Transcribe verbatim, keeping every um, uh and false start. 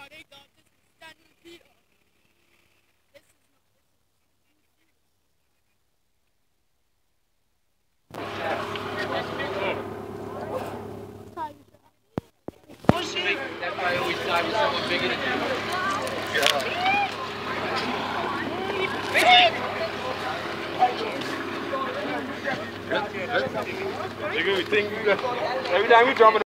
That's why I always die with someone bigger than you. Every time we jump